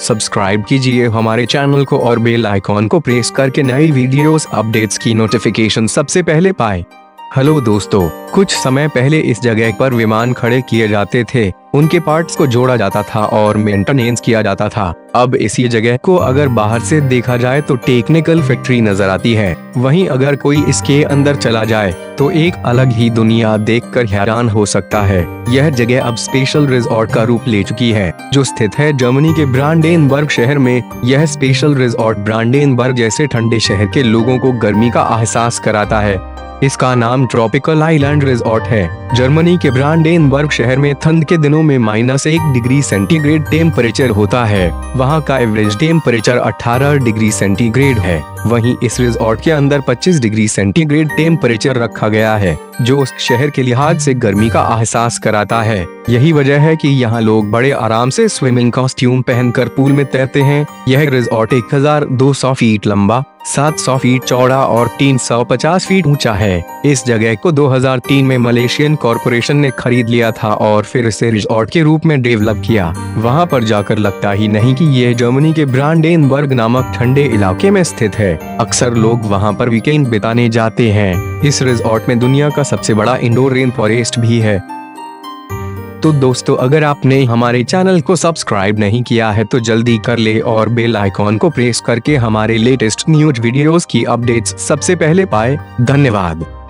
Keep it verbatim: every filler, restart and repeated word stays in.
Subscribe कीजिए हमारे channel को और बेल आइकॉन को प्रेस करके नई वीडियोस अपडेट्स की नोटिफिकेशन सबसे पहले पाएं। हेलो दोस्तों, कुछ समय पहले इस जगह पर विमान खड़े किए जाते थे, उनके पार्ट्स को जोड़ा जाता था और मेंटेनेंस किया जाता था। अब इसी जगह को अगर बाहर से देखा जाए तो टेक्निकल फैक्ट्री नजर आती है, वहीं अगर कोई इसके अंदर चला जाए तो एक अलग ही दुनिया देखकर हैरान हो सकता है। यह जगह अब स्पेशल रिजॉर्ट का रूप ले चुकी है, जो स्थित है जर्मनी के ब्रांडेनबर्ग शहर में। यह स्पेशल रिजॉर्ट ब्रांडेनबर्ग जैसे ठंडे शहर के लोगों को गर्मी का एहसास कराता है। इसका नाम ट्रॉपिकल आइलैंड रिजॉर्ट है। जर्मनी के ब्रांडेनबर्ग शहर में ठंड के दिनों में माइनस एक डिग्री सेंटीग्रेड टेम्परेचर होता है। वहाँ का एवरेज टेम्परेचर अठारह डिग्री सेंटीग्रेड है। वहीं इस रिजॉर्ट के अंदर पच्चीस डिग्री सेंटीग्रेड टेम्परेचर रखा गया है, जो उस शहर के लिहाज से गर्मी का एहसास कराता है। यही वजह है कि यहाँ लोग बड़े आराम से स्विमिंग कॉस्ट्यूम पहनकर पूल में तैरते हैं। यह रिजॉर्ट एक हज़ार दो सौ फीट लंबा, सात सौ फीट चौड़ा और तीन सौ पचास फीट ऊंचा है। इस जगह को दो हज़ार तीन में मलेशियन कॉर्पोरेशन ने खरीद लिया था और फिर इसे रिजॉर्ट के रूप में डेवलप किया। वहां पर जाकर लगता ही नहीं कि यह जर्मनी के ब्रांडेनबर्ग नामक ठंडे इलाके में स्थित है। अक्सर लोग वहां पर वीकेंड बिताने जाते हैं। इस रिजॉर्ट में दुनिया का सबसे बड़ा इंडोर रेन फॉरेस्ट भी है। तो दोस्तों, अगर आपने हमारे चैनल को सब्सक्राइब नहीं किया है तो जल्दी कर ले और बेल आइकॉन को प्रेस करके हमारे लेटेस्ट न्यूज वीडियोस की अपडेट्स सबसे पहले पाए। धन्यवाद।